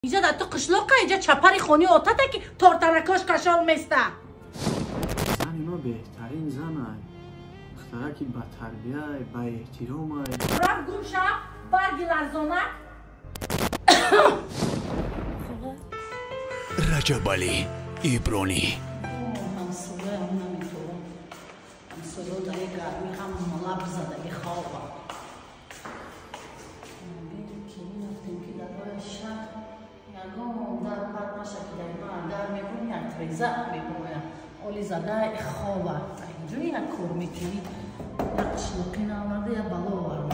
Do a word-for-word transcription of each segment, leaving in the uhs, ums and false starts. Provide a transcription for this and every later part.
اینجا در تو قشلوقه اینجا چپری خونی اوتاته که تورترکاش کشال میسته. زن ما بهترین زن های دختره که با تربیه با احترام های رفت گوشه برگی لرزانه رجب علی ایبرانی همسوله هم نمیتونم همسوله در یک گرمی هم ملاب زده یه خوابه بیدیم که این رفتیم که در باید شد یکم در پرد نشه که در من در میکنی یک تریزه میکنی اولی زده خوابه اینجوری یک کور میکنی یک قشلوقی نامرده یک بلا ورده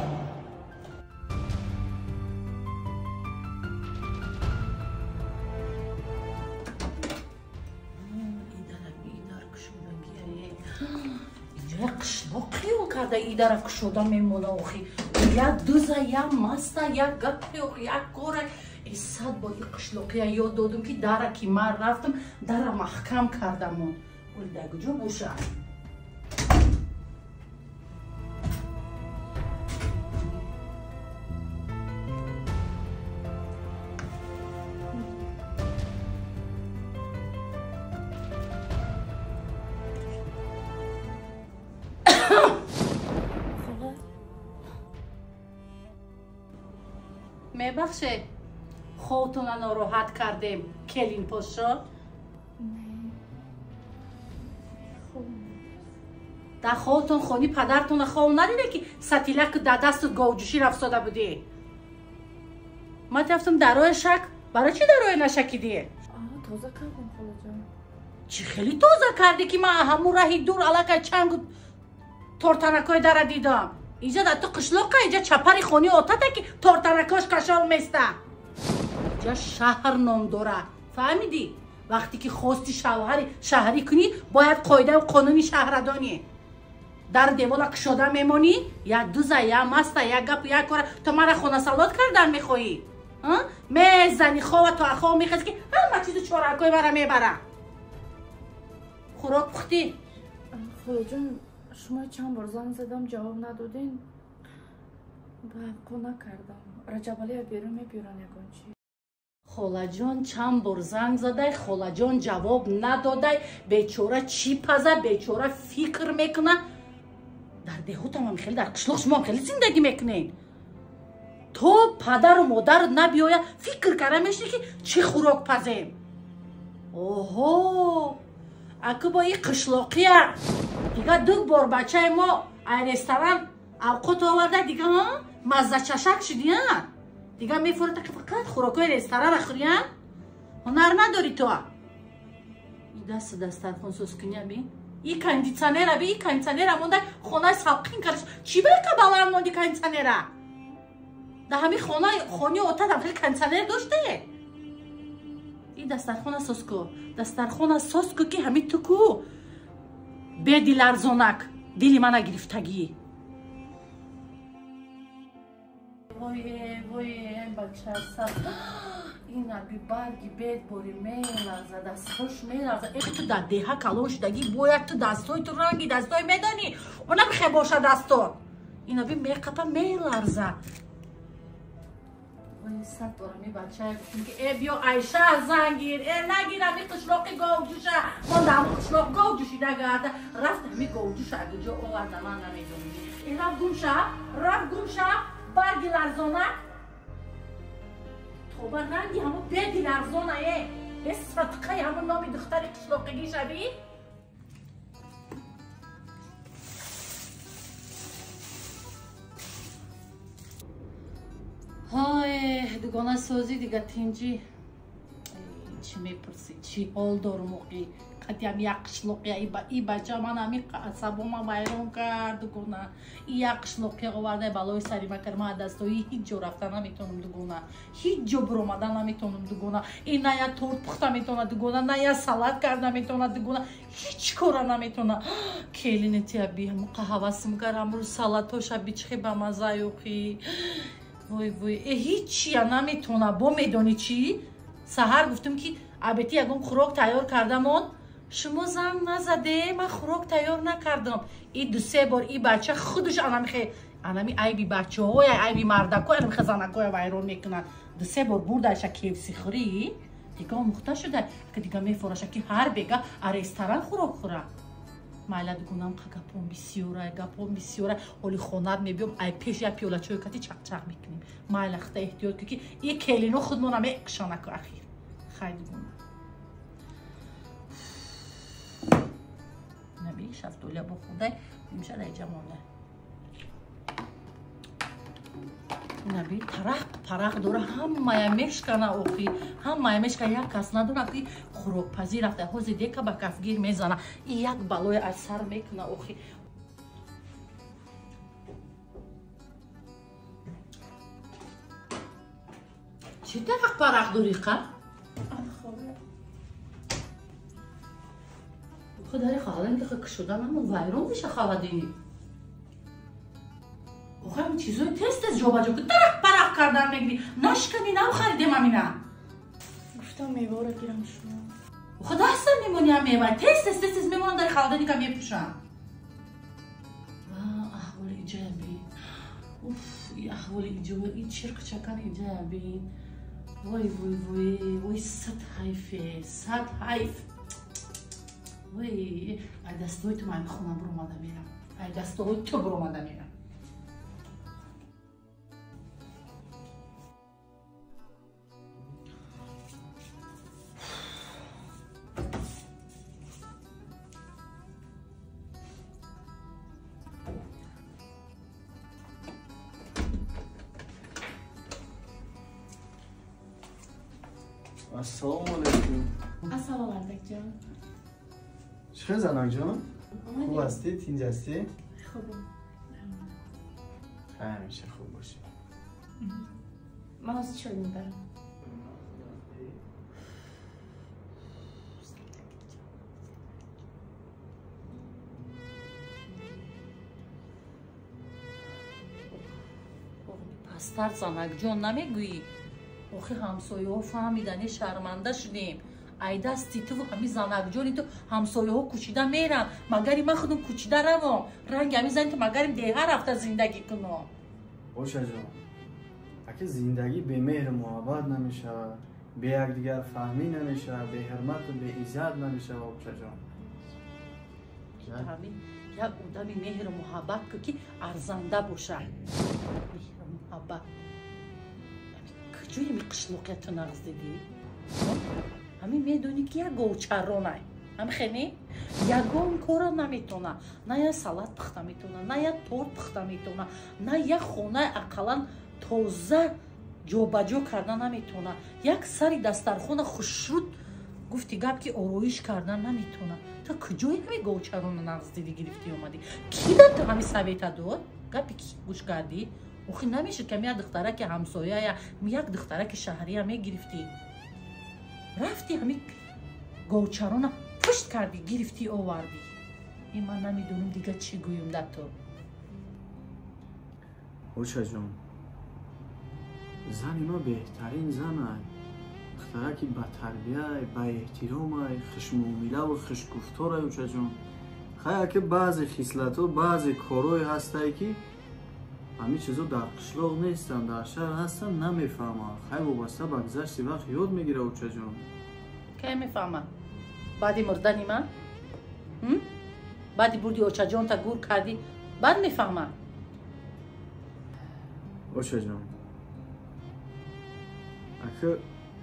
اینجا قشلوقی اون کرده ای درک شده میمونه اوخی یک دوزه یک مسته یک گپی اوخی یک کوره ای صد با این قشلوقی یاد دادم که درکی من رفتم در محکم کردم اون ولی در کجا باشه میبخشه خودتون ناراحت کردیم کلین پشت شد در خودتون خونی پدرتون خواه ندیده که ستیلک در دست گوجوشی رفتاده بودی ما تفتم درای شک برای چی درای نشکیدی؟ آه تازه کردم خاله جان چی خیلی تازه کردی که من همون راهی دور علاقه چنگ تورتنکای در دیدم اینجا در تو قشلوقه اینجا چپری خونی اوتاته که تورتنکاش کشال میسته اینجا شهر نام داره فهمیدی؟ وقتی که خواستی شوهری شهری کنی باید قاعده و قانونی شهردانی در دیوالا کشاده میمونی یا دوزه یا مسته یا گپ یا کاره تو مرا خونه سالات کردن میخوایی میزنی خواه تو خواه میخواد که همه چیز چورکای برا میبره خوراک پختی خاله جان شما چند بار زنگ زدم جواب ندادین با نکردم رجب علی بیرون میبیرن یکان چی خوله جان چند بار زنگ زده خوله جان جواب نداده بیچاره چی پزه بیچاره فکر میکنه در دهوت هم خیلی در قشلوق شما خیلی زندگی میکنین تو پدر و مادر نبیایه فکر کرده میشنی که چی خوراک پزیم اوهو اگه با این قشلوقیه دیگه دو بار بچه ما این رستوران اوقات آورده دیگه ها مزه چشک شدی ها دیگه میفورده که فقط خوراکای رستوران اخوری ها هنر نداری تو این دست دسترخوان سوز کنی بین این کندیسانره بی این کندیسانره مونده خونه ساقین کردش چی بره که باور موندی کندیسانره ده همین خونه خونی اوتاد هم خیلی کندیسانره داشته این دسترخوان سوز کو دسترخوان سوز کو که همین تو کو به دیلرزونک دیلی من گرفتگی وای وای بچه هستم این نبی برگی بید باری میلرزه دستاش میلرزه ای تو در دیها کلون شدگی باید تو دستای تو رنگی دستای میدانی اون نمیخواه باشه دستا این نبی میقپه میلرزه وای صد دارم این بچه میگه ای بیا عیشه زنگیر ای نگیرم این قشلاقی گوجوشه من در همون قشلاق گوجوشی نگرده رفت همین گوجوش اگه جا آورده من نمیدونی این رفت گمشه رفت گمشه برگی لرزانه تو با رنگی همون بدی لرزانه ای به صدقه همون نامی دختر قشلاقگی شبی های دوگانه سازی دیگه تینجی چی میپرسی چی حال دار موقعی قدی هم یک قشلوقی ای بچه من همی عصبو ما بایرون کرد دوگانه ای یک قشلوقی آورده بلای سری مکر ما دستایی هیچ جو رفتن نمیتونم دوگانه هیچ جو برومدن نمیتونم دوگانه این نه یا تورت پخته میتونه دوگانه نه یا سلات کرده میتونه دوگانه هیچ کاره نمیتونه کلین تیابی هم قهوه میکردم رو سلاتوش بیچخی به مزه یوخی وای وای هیچی نمیتونه با میدونی چی سحر گفتم که البته یکم خوراک تیار کردم شما زنگ نزده من خوراک تیار نکردم این دو سه بار این بچه خودش الان میخواد анами айби бачаҳоя айби мардакоя анами хазанакоя вайрон мекунад ду се бор бурдаша кефси хӯрӣ дига омӯхта шуда ки дига мефораша ки ҳар бега а ресторан хӯрок хӯра майла дугунам қа гапон бисёрай гапон бисёрай ҳоли хонат мебиём ай пеш я пиёла чой кати чақчақ мекунем майла хита эҳтиёт ки ки и келино худмона мекушанаку ахир хай дугунам наби шафтолия бо хурдай имшад ай ҷамола наби тарақ тарақ дора ҳамая мешкана охи ҳамая мешкана як кас надора ки хӯрокпазир рафта ҳози дека ба кафгир мезана и як балоя аз сар мекуна охи чӣ тарақ парақ дорӣ қа худари халадан ки кушодан амон вайрон меша халади охи ҳамин чизои тез тез ҷобаҷо ки тарақ парақ кардан мегирӣ нашкани нав харидем амина гуфтам мевора гирам шумо охи дастам мемони ам мева тез тез тез тез мемонам дар халадани ка мепӯшам аҳволи иҷая бин уф и аҳволи иҷоя и чирқчакан иҷая бин вой вой вой вой сад ҳайфе сад ҳайф вой ай дастаҳои ту ман мехонам буромада мерам ай дастаҳои ту буромада мерам ассалому алайкум. ассалому алайкум چه زنک جان؟ خوب هستی؟ تینج هستی؟ خوبم همیشه خوب باشی من از چای میبرم пастар занак ҷон намегӯӣ охи ҳамсояҳо фаҳмидани шарманда шудем ай дасти ту ҳами занакҷони ту ҳамсояҳо кучида мерам магари ман худам кучида равом ранги ҳами зани ту магарим деҳа рафта зиндагӣ кунам باشه جان اگه زندگی به مهر محبت نمیشه به یکدیگر فهمی نمیشه به حرمت و به عزت نمیشه باشه جان ҳамин як одами меҳру муҳаббат ку ки арзанда бошад меҳру муҳаббат куҷои ми қишлоқияту нағз дидӣ ҳамин медонӣ ки як говчаронай ҳамхени ягон кора наметона на як салат пухта метона на як торт пухта метона на як хонаи ақаллан тоза ҷобаҷо карда наметона як сари дастархона хушруд гуфти гап ки ороиш карда наметона ту куҷои ҳами говчарона нағз дидӣ гирифтӣ омадӣ ки дад ту ҳами савета дод гапи ки гӯш кардӣ охи намешуд ки ҳами як духтараки ҳамсояя як духтараки шаҳрия мегирифтӣ рафти ҳами говчарона пушт кардӣ гирифтӣ овардӣ ин ман намедонам дига чӣ гӯям да ту باشه جان زن ما بهترین زن ای دخترکی با تربیه با احترام ای خوشمعامله و خوشگفتار ای اوچه جان خیلی که بعضی خصلت و بعضی کارهای هسته که همین چیزا در قشلاق نیستن در شهر هستن نمیفهمن خیلی وابسته به گذشت وقت یاد میگیره اوچه جان کی میفهمن بعدی مردنی من بعدی بردی اوچه جان تا گور کردی بعد میفهمن باشه جان اگه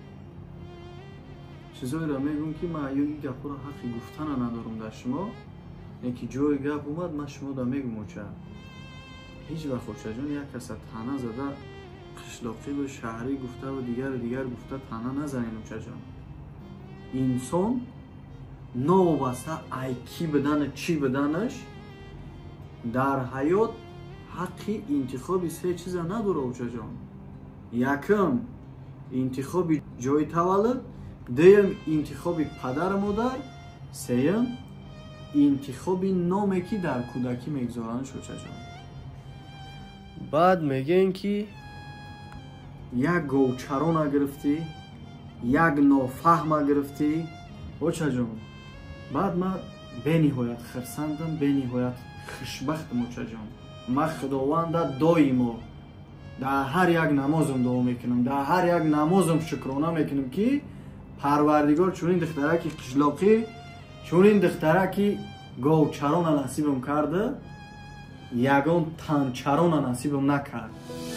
چیزایی را میگم که من این گپ را حقی گفتن ندارم در شما اینکه جای گپ اومد من شما را میگم اوچه هیچ وقت اوچه جان یک کس تنه زده قشلاقی و شهری گفته و دیگر دیگر گفته تنه نزنین اوچه جان انسان نوابسته ای کی بدن چی بدنش در حیات حقی انتخابی سه چیزا نداره اوچه جان یکم انتخابی جای تولد دوم انتخابی پدر مادر سوم انتخابی نامی که در کودکی میگذارنش اوچه جان بعد میگن که یک گوچران گرفتی یک نافهم گرفتی اوچه جان بعد من به نهایت خرسندم به نهایت خوشبختم اوچه جان ма худованда доимо дар ҳар як намозам дуо мекунам, дар ҳар як намозам шукрона мекунам ки парвардигор чунин духтараки қишлоқӣ, чунин духтараки говчарона насибам карда, ягон танчарона насибам накард.